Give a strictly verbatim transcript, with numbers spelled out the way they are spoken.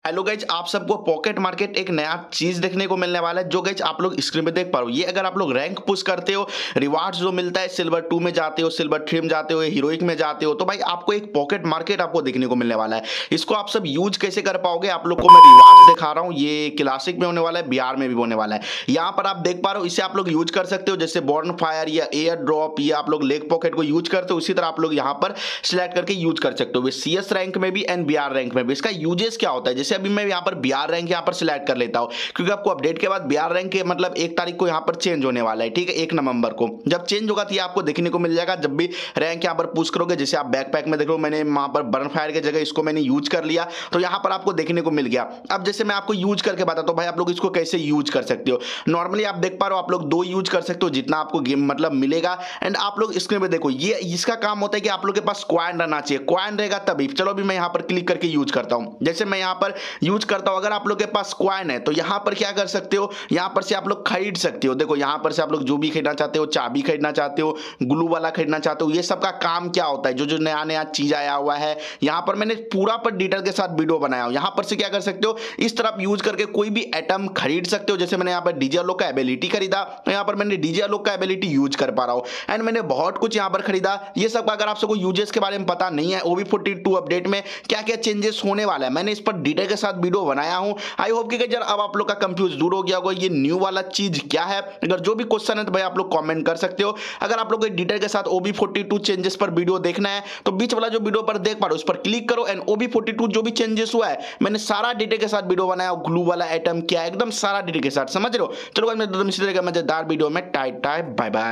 Hello guys, आप सबको pocket market एक नया चीज देखने को मिलने वाला है जो गाइज आप लोग स्क्रीन पे देख पा रहे हो। ये अगर आप लोग रैंक पुश करते हो, रिवार्ड्स जो मिलता है, सिल्वर टू में जाते हो, सिल्वर थ्री में जाते हो, हीरोइक में जाते हो, तो भाई आपको एक पॉकेट मार्केट आपको देखने को मिलने वाला है। इसको आप सब यूज कैसे कर पाओगे, आप लोग को मैं रिवार्ड्स दिखा रहा हूँ। ये क्लासिक में होने वाला है, बिहार में भी होने वाला है। यहाँ पर आप देख पा रहे हो, इसे आप लोग यूज कर सकते हो जैसे बॉर्न फायर या एयर ड्रॉप, या आप लोग लेग पॉकेट को यूज करते हो, उसी तरह आप लोग यहाँ पर सिलेक्ट करके यूज कर सकते हो सी एस रैंक में भी एंड बिहार रैंक में भी। इसका यूजेस क्या होता है, जैसे अभी मैं यहाँ पर बिहार रैंक यहाँ पर सिलेक्ट कर लेता हूं, क्योंकि आपको अपडेट के बाद बिहार रैंक के मतलब एक तारीख को यहाँ पर चेंज होने वाला है। ठीक है, एक नवंबर को जब चेंज होगा तो ये आपको देखने को मिल जाएगा। जब भी रैंक यहाँ पर पुश करोगे, जैसे आप बैकपैक में देख लो, मैंने वहां पर बर्न फायर की जगह इसको मैंने यूज कर लिया, तो यहाँ पर आपको देखने को मिल गया। अब जैसे मैं आपको यूज करके बताता हूं भाई आप लोग इसको कैसे यूज कर सकते हो। नॉर्मली आप देख पा रहे हो, आप लोग दो यूज कर सकते हो जितना आपको गेम मतलब मिलेगा। एंड आप लोग स्क्रीन पे देखो, ये इसका काम होता है कि आप लोग के पास क्वाइन रहना चाहिए। क्वाइन रहेगा तभी। चलो अभी मैं यहाँ पर क्लिक करके यूज करता हूँ। जैसे मैं यहाँ पर यूज करता हूँ, अगर आप लोग के पास क्वाइन है तो यहां पर क्या कर सकते हो, यहां पर से आप लोग खरीद सकते हो। देखो यहां पर से आप लोग जो भी खरीदना चाहते हो, चाबी खरीदना चाहते हो, ग्लू वाला खरीदना चाहते हो, ये सब का काम क्या होता है, जो जो नया नया चीज आया हुआ है यहां पर मैंने पूरा पर डिटेल के साथ वीडियो बनाया हूं। यहां पर से क्या कर सकते हो, इस तरफ यूज करके कोई भी आइटम खरीद सकते हो। जैसे मैंने यहां पर डीजे लोग का एबिलिटी खरीदा, तो यहां पर मैंने डीजे लोग का एबिलिटी यूज कर पा रहा हूं। एंड मैंने बहुत कुछ यहां पर खरीदा। ये सब का अगर आप सबको यूजेस के बारे में पता नहीं है, O B forty two update में क्या क्या चेंजेस होने वाला है, मैंने इस पर डिटेल के साथ वीडियो बनाया हूं। आई होप कि जरा अब आप लोग का कंफ्यूज दूर हो गया होगा, ये न्यू वाला चीज क्या है। अगर जो भी क्वेश्चन है तो भाई आप लोग कमेंट कर सकते हो। अगर आप लोग को डिटेल के साथ O B forty two changes पर वीडियो देखना है तो बीच वाला जो वीडियो पर देख पा रहे हो उस पर क्लिक करो। And O B forty two जो भी चेंजेस हुआ है मैंने सारा डिटेल के साथ वीडियो बनाया। ग्लू वाला आइटम क्या है, एकदम सारा डिटेल के साथ, समझ रहे हो। चलो मैं एकदम इसी तरह का मजेदार वीडियो में टाइट टाइट बाय बाय।